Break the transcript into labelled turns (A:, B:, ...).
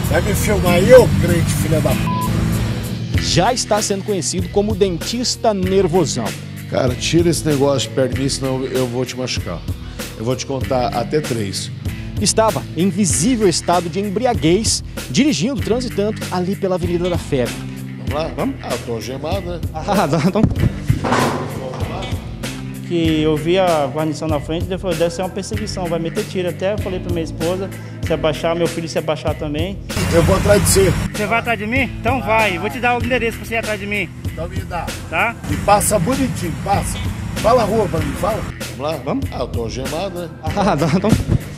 A: Vai me filmar aí, ô crente, filha da p...
B: Já está sendo conhecido como dentista nervosão.
A: Cara, tira esse negócio de perto de mim, senão eu vou te machucar. Eu vou te contar até 3.
B: Estava em visível estado de embriaguez, dirigindo, transitando ali pela Avenida da Febre.
A: Vamos lá? Vamos? Ah, eu tô algemado, né?
B: Então...
C: Que eu vi a guarnição na frente, ele falou, deve ser uma perseguição, vai meter tiro. Até eu falei pra minha esposa se abaixar, meu filho se abaixar também.
A: Eu vou atrás de você.
C: Você vai atrás de mim? Então vai, vou te dar o endereço pra você ir atrás de mim.
A: Então me dá.
C: Tá?
A: E passa bonitinho, passa. Fala a rua pra mim, fala. Vamos lá?
B: Vamos?
A: Ah, eu tô algemado, né?
B: Então...